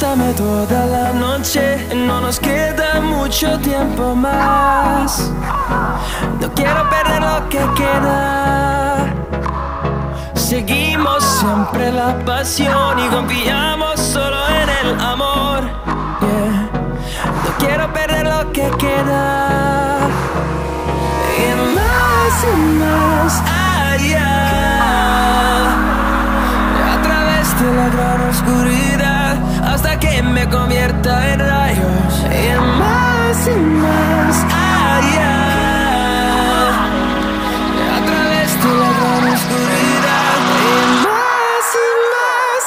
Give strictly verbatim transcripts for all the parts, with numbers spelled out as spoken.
Abrázame toda la noche, no nos queda mucho tiempo más. No quiero perder lo que queda. Seguimos siempre la pasión y confiamos solo en el amor. Yeah. No quiero perder lo que queda. Y más y más allá, a través de la gran oscuridad, hasta que me convierta en rayos. Y más y más allá, a través de la gran oscuridad. Y más y más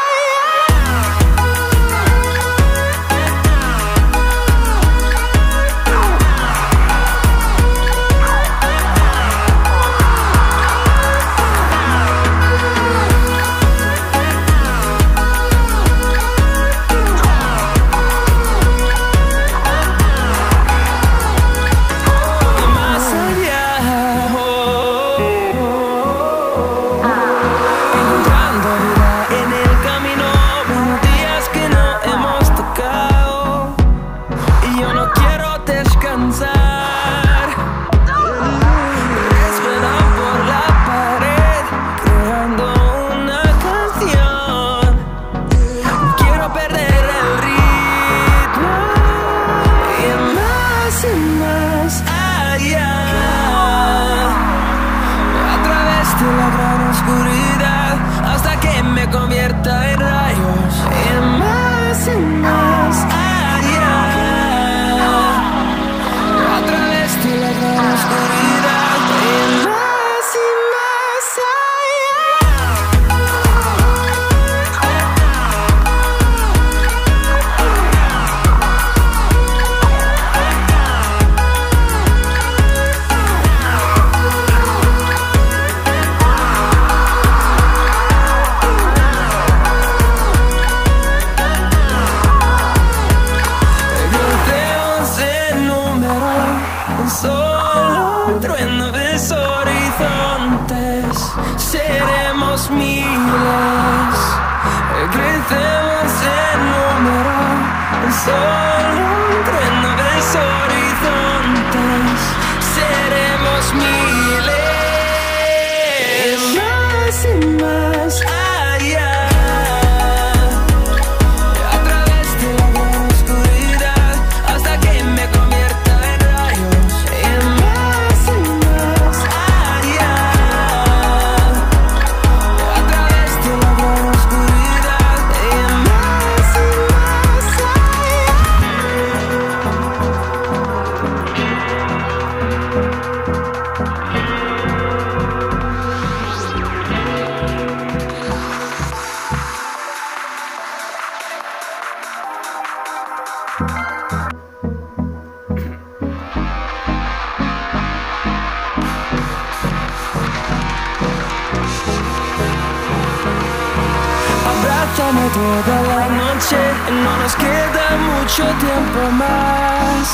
toda la noche, no nos queda mucho tiempo más.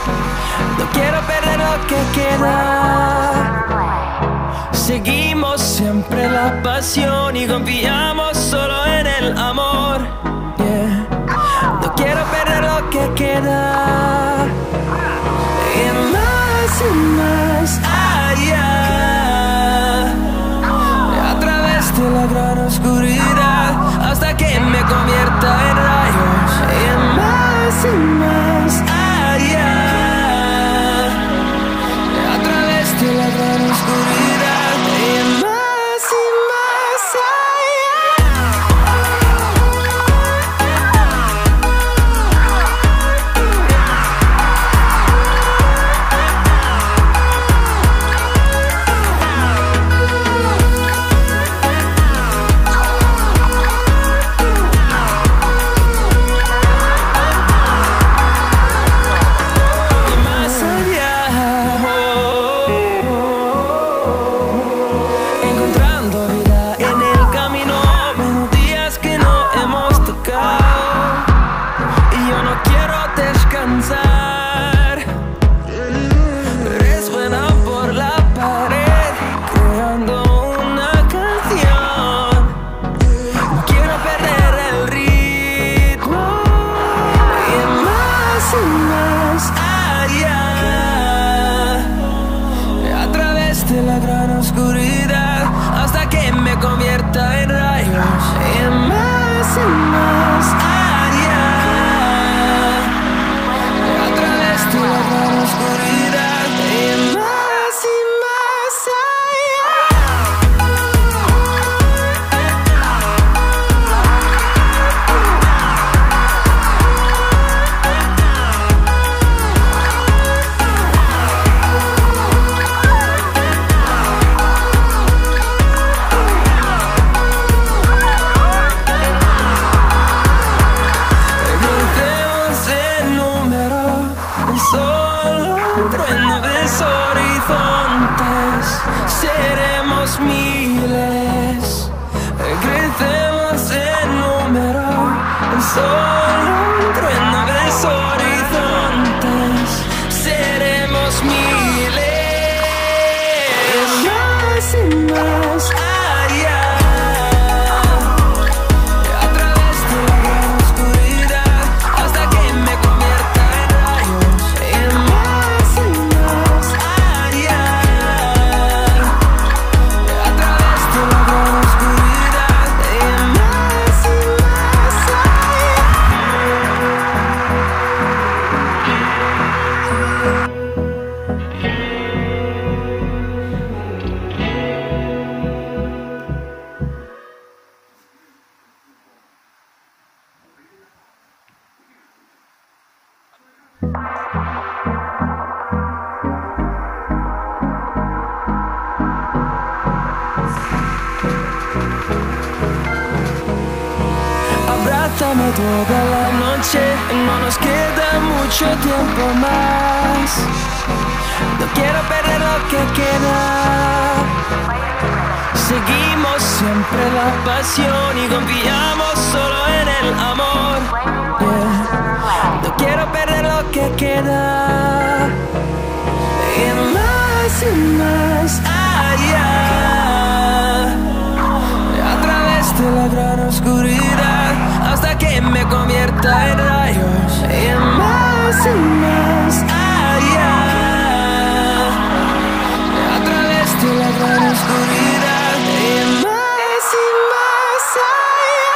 No quiero perder lo que queda. Seguimos siempre la pasión y confiamos solo en el amor. Yeah. No quiero perder lo que queda. Y más y más allá, a través de la gran oscuridad, hasta que me convierta en rayos. Y más y más allá, a través de la gran oscuridad. Y más y más allá. allá, a través de la gran oscuridad, hasta que me convierta en rayos, y más y más allá, a través de la gran oscuridad, y más y más allá. Seremos miles, crecemos en número, solo un trueno de horizontes. Seremos miles, más y más allá, a través de la gran oscuridad, hasta que me convierta en rayos, y más y más allá, a través de la gran oscuridad, y más y más allá. Abrázame toda la noche, no nos queda mucho tiempo más. No quiero perder lo que queda. Seguimos siempre la pasión y confiamos solo en el amor. Yeah. No quiero perder lo que queda. Y más y más allá, a través de la gran oscuridad, hasta que me convierta en rayos, y más y más allá, a través de la gran oscuridad, y más y más allá.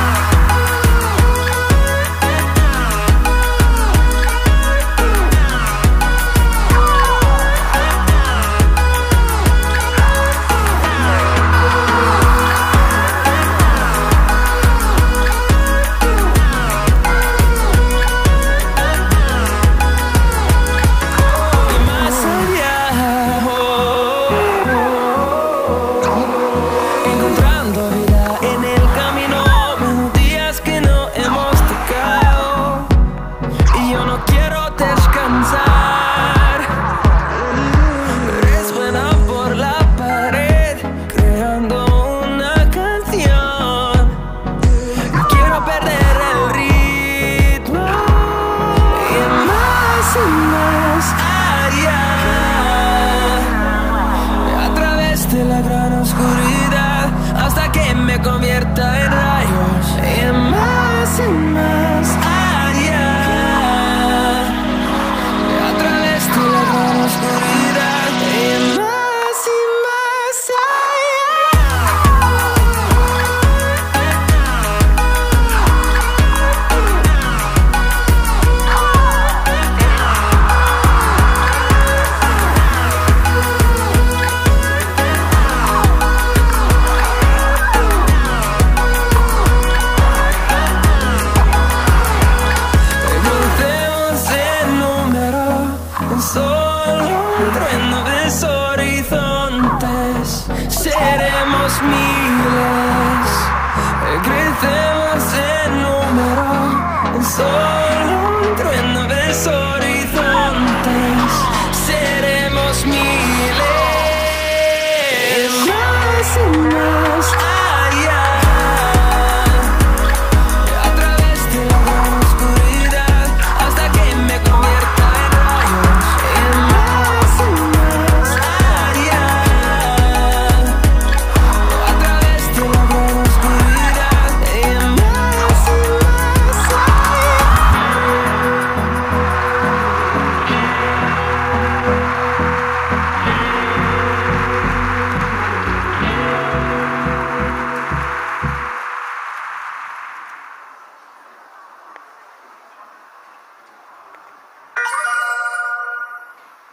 Convierta en rayos, y más y más allá, a través de la gran oscuridad, y más y más seremos miles, crecemos en número, en solo